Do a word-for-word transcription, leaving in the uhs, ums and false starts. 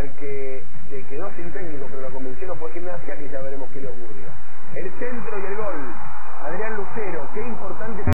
al que se quedó sin técnico, pero la convención fue Gimnasia, que ya veremos qué le ocurrió. El centro y el gol. Adrián Lucero, qué importante...